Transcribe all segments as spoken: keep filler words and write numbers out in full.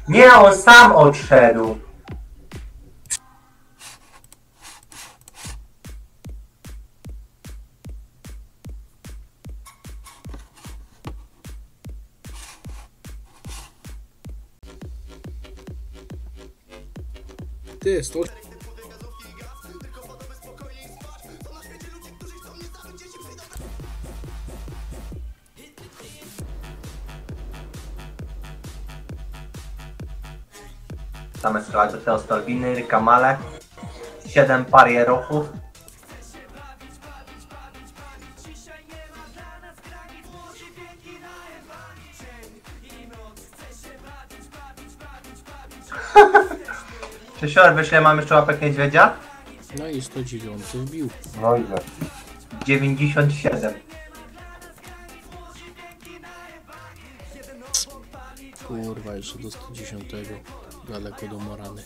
Nie, on sam odszedł. Ty, sto... Same strzelać do Teostalwiny, Kamale. Siedem parierowów. Czysior, wyślę, mam jeszcze łapek niedźwiedzia? No i sto dziewięć wbił. No ile? dziewięćdziesiąt siedem. Kurwa, jeszcze do sto dziesięć. Daleko do Morany.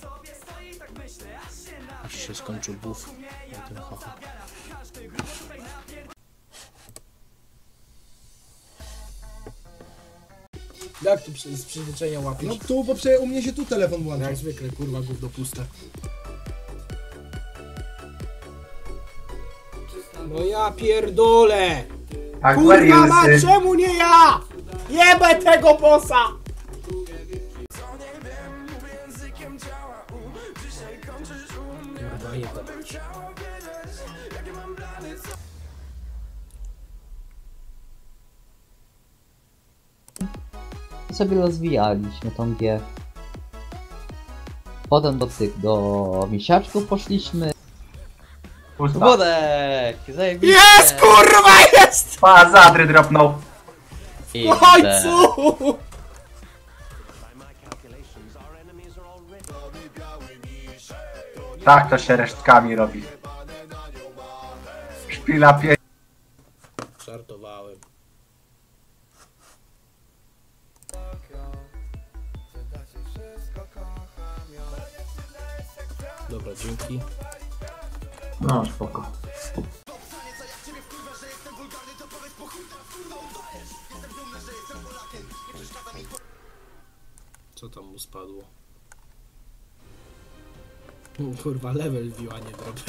Aż się skończył buff na tym haha. Jak tu z przyzwyczajenia łapiesz? No tu, bo przecież u mnie się tu telefon włącza. Jak zwykle, kurwa, gówno puste. No ja pierdolę! Kurwa ma, czemu nie ja? Jebę tego bossa! Kurwa, jebę. Sobie rozwijaliśmy tą G. Potem do tych, do misiaczków poszliśmy. Wodek! Zajebiście! Jest, kurwa, jest! Pa, Zadry dropnął. W końcu! Tak to się resztkami robi. Szpila pie... Żartowałem. Dobra, dzięki. No spoko. Co tam mu spadło? Kurwa, level wbił, a nie drop.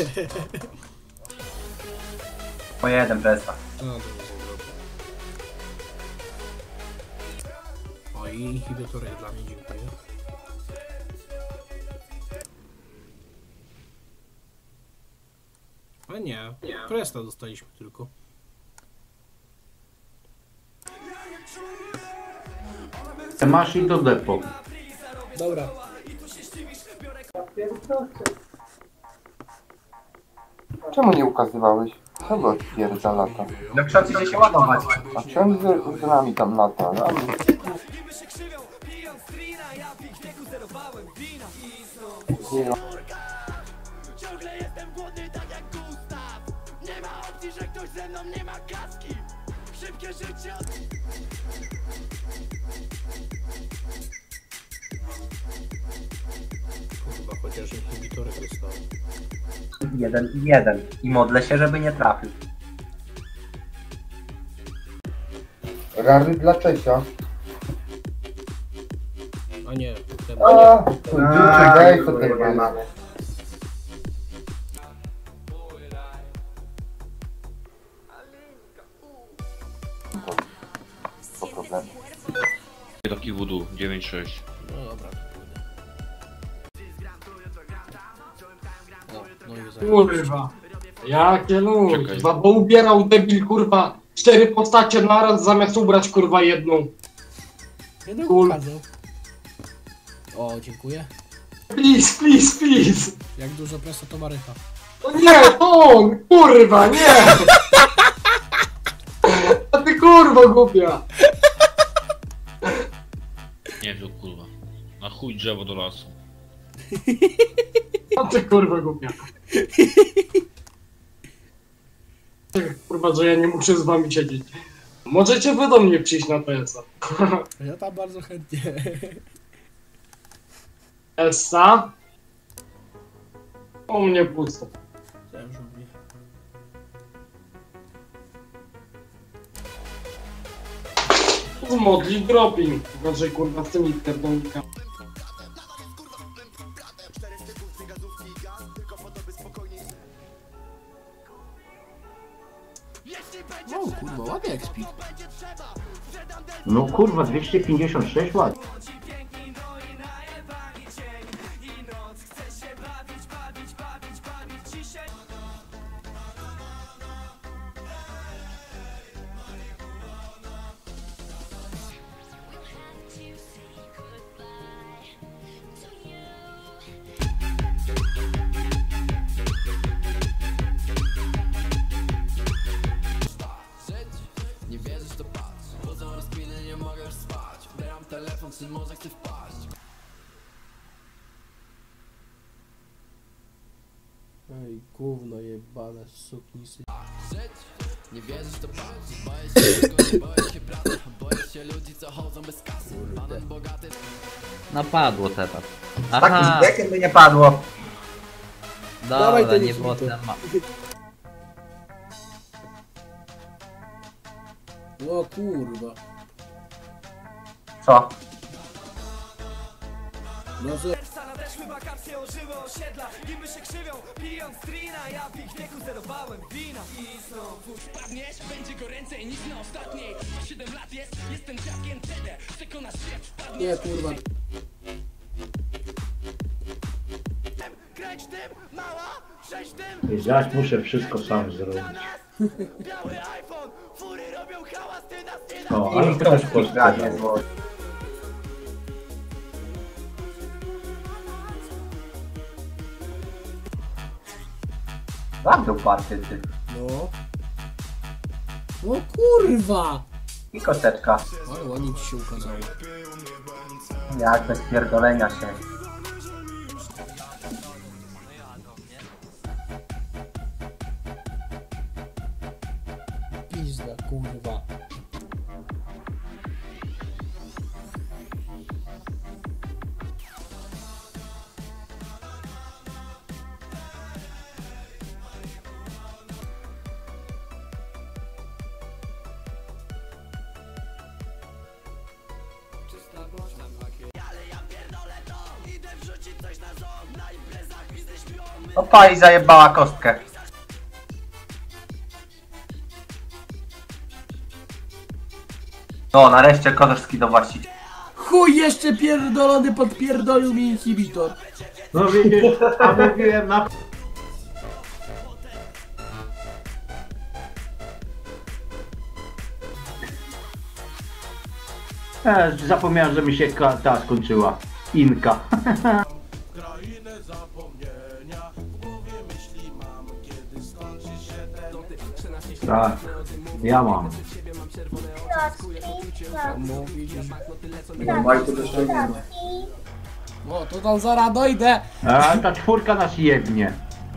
Po jeden besta. No, to nie zrobię. O, i inhibitorek dla mnie, dziękuję. A nie, Presta dostaliśmy tylko. Masz i do depo. Dobra. Czemu nie ukazywałeś? Czego odpierdza lata? No kształci się się ładować. A czemu z, z nami tam lata? No, nie, Ciągle jestem głodny tak jak Gustaw. Nie ma opcji, że ktoś ze mną nie ma kaski. Szybkie życie od... Kurwa, chociaż inhibitorek dostał. Jeden i jeden. I modlę się, żeby nie trafił. rary dla Czesia. A nie, ten... A, tu dziuczy, daj co ten ma. To problem. Taki wudu, dziewięć sześć. No dobra, to pójdę. O, no i za... Kurwa, jakie lud, Czekaj. kurwa, bo ubierał debil, kurwa, cztery postacie naraz zamiast ubrać, kurwa, jedną. Jeden Cool. ukazał. O, dziękuję. Please, please, please. Jak dużo presa to Marycha. No nie, to on, kurwa, nie. A ty kurwa głupia. Nie wiem, kurwa. Na chuj drzewo do lasu. A ty kurwa głupia. Kurwa, że ja nie muszę z wami siedzieć. Możecie wy do mnie przyjść na P S-a. Ja tam bardzo chętnie. Essa? U mnie pusto. Ja już lubię. Z modli dropping. Znaczy kurwa z tymi pierdolnikami. O kurwa, ładnie jak spi. No kurwa, dwieście pięćdziesiąt sześć lat. Ej, gówno jebane, suknisy. Nie wierzysz to patrz, boję się tego, boję się pracy, boję się ludzi co chodzą bez kasy. Banan bogaty. Napadło teraz. Z takim Aha, wiekiem by nie padło. Dawaj dobra, ten nie było infinity. tematu. O kurwa. Co? No że... Nadeszły wakacje, ożyły osiedla, gimy się krzywią, pijąc strina. Ja w ich wieku zerowałem wina. I znowu wpadniesz, będzie goręcej niż na ostatniej. Siedem lat jest, jestem dziadkiem T D. Przekonasz się, wpadniesz. Nie kurwa. Kręć tym, mała, sześć tym. Zaś muszę wszystko sam zrobić. Biały iPhone, fury robią hałas, ty nas nie O, I ale ktoś ktoś poszczególnie poszczególnie. zło. Bardzo party ty. No. O kurwa. I koteczka. Ale ładnie ci się ukazało. Jak bez pierdolenia się. Pizda, kurwa. Opa i zajebała kostkę. No, nareszcie Kozowski do właściciela. Chuj, jeszcze pierdolony podpierdolił mi inhibitor. No widzisz, a mówiłem na... E, zapomniałem, że mi się ka- ta skończyła. Inka. Krainę zapomnienia, w głowie myśli mam, kiedy skończy się ten. Tak, ja mam. O, to tam zaraz dojdę. A ta czwórka nas jednie.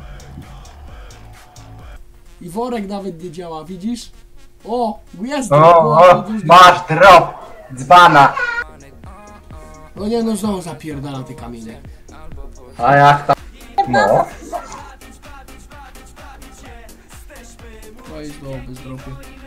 I worek nawet nie działa, widzisz? O, gwiazdy. O, o, masz drop. Dzbana. No nie, no znowu zapierdala te kamienie. A jak tam? No. To jest znowu bez dropu.